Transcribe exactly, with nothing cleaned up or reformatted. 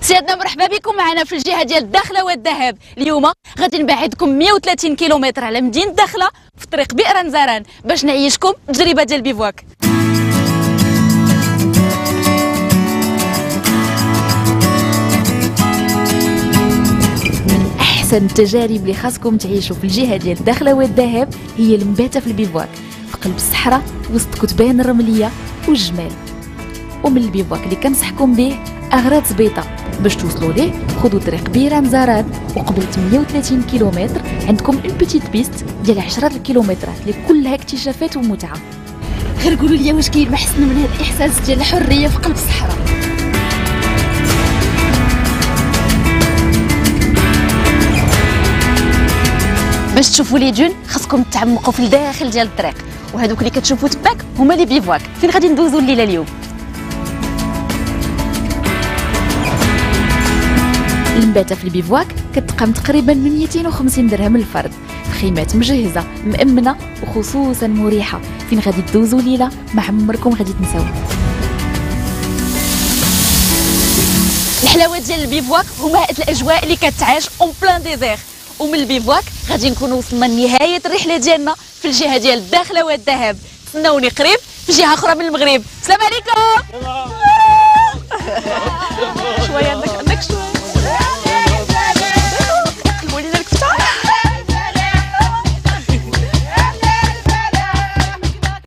سيادنا مرحبا بكم معنا في الجهه ديال الداخله والذهب. اليوم غادي نبعدكم مئة وثلاثين كيلومتر على مدينه الداخله في طريق بئر نزران باش نعيشكم تجربه ديال البيفواك. من احسن التجارب اللي خاصكم تعيشوا في الجهه ديال الداخله والذهب هي المباته في البيفواك في قلب الصحراء وسط كتبان الرمليه والجمال. ومن البيفواك اللي كنصحكم به اغراض زبيطه باش توصلوا ليه خذوا طريق بئر نزران وقبل مئة وثلاثين كيلومتر عندكم اون بيتيت بيست ديال عشرة الكيلومترات اللي كلها اكتشافات ومتعه. غير قولوا لي واش كاين محسن من هذا الاحساس ديال الحريه في قلب الصحراء؟ باش تشوفوا لي دون خاصكم تعمقوا في الداخل ديال الطريق، وهذوك اللي كتشوفوا تباك هما لي بيفواك. فين غادي ندوزوا الليله اليوم؟ المباته في البيفواك كتقام تقريبا من مئتين وخمسين درهم للفرد في خيمات مجهزه مأمنه وخصوصا مريحه، فين غادي تدوزوا ليله ما عمركم غادي تنساوها. الحلاوه ديال البيفواك هما هاد الاجواء اللي كتعاش اون بلان ديزير. ومن البيفواك غادي نكونوا وصلنا لنهايه الرحله ديالنا في الجهه ديال الداخله والذهب. تسناوني قريب في جهه اخرى من المغرب. السلام عليكم. شويه عندك عندك شويه